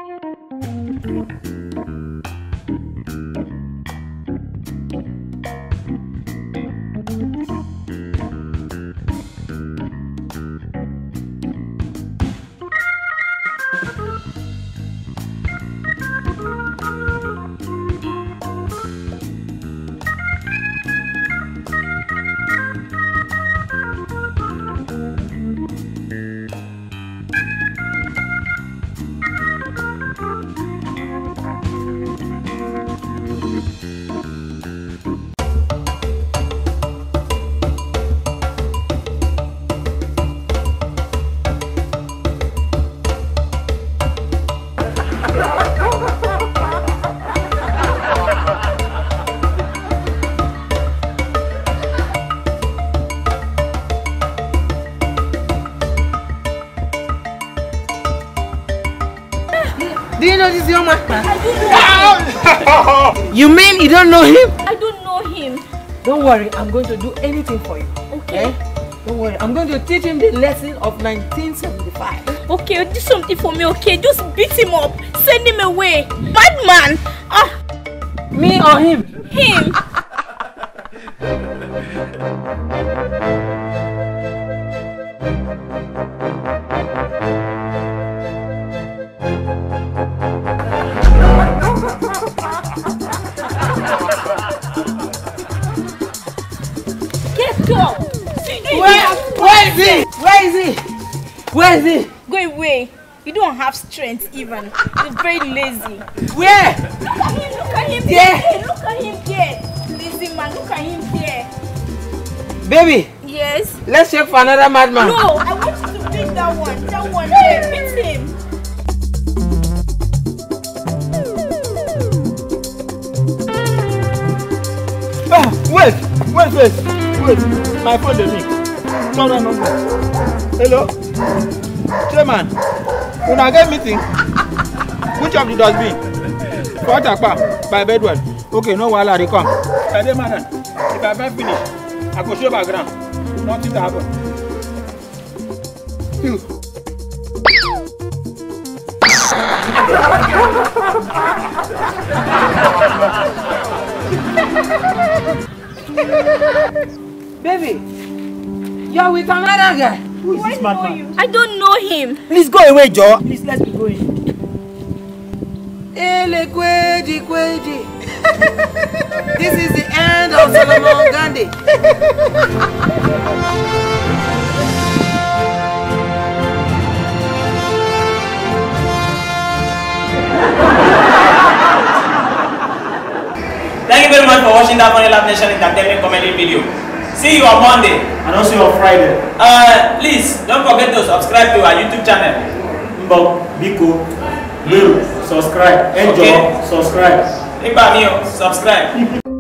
Do you know this young man? I do know him. You mean you don't know him? I don't know him. Don't worry, I'm going to do anything for you. Okay. Don't worry, I'm going to teach him the lesson of 1975. Okay, do something for me, okay? Just beat him up. Send him away. Bad man. Ah. Me or him? Him. Get up. Where is he? Where is he? Where is he? Go away. You don't have strength even. You're very lazy. Where? Look at him. Look at him Yeah. there. Look at him there. Lazy man. Look at him there. Baby. Yes. Let's check for another madman. No, I want you to beat that one. That one there. Beat him. Wait. My phone is me. No. Hello? Chairman, when I get meeting, which of the dustbin? What by bedwell. Okay, no while they come. I say, madam, if I find finish, I go show background. Nothing to happen. Baby, you're with another guy. Who is this madman? I don't know him. Please go away, Joe. Please, let's be going. This is the end of Solomon Gandhi. Thank you very much for watching that funny Laff Nation entertainment comedy video. See you on Monday. And also on Friday. Please don't forget to subscribe to our YouTube channel. Biko, subscribe. Enjoy, Okay. subscribe. Subscribe.